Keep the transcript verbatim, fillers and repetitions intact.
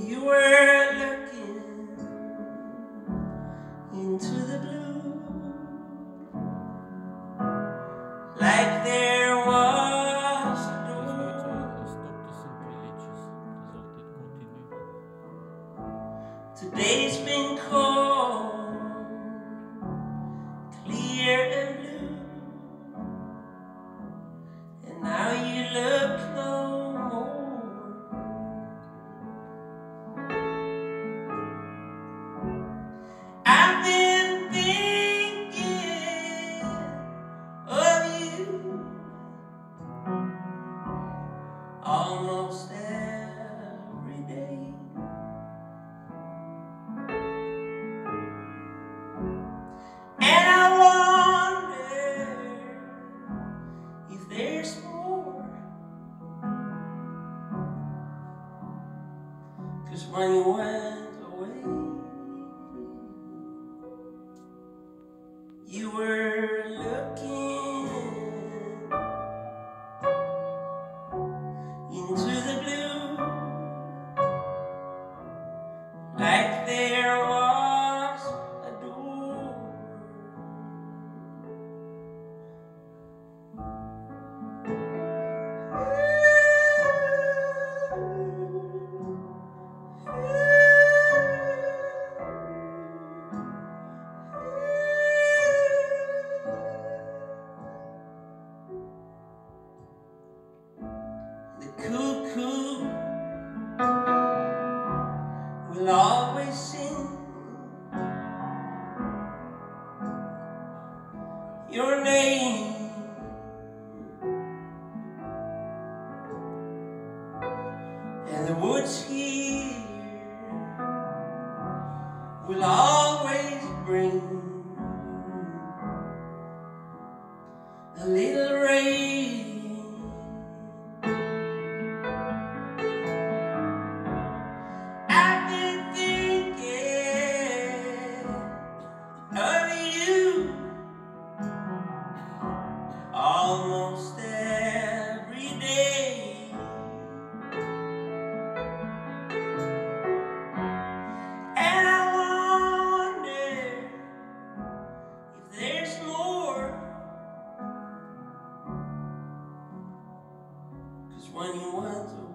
You were looking into the blue, like there was a door. Today's been cold, clear and blue, and now you look no more. I've been thinking of you almost every day. And I wonder if there's more, 'cause when you went away, you were looking into the blue, like there was a door. The cuckoo will always sing your name, and the woods here will always bring a little rain. I've been thinking of you almost every day, and I wonder if there's more, 'cause when you went away,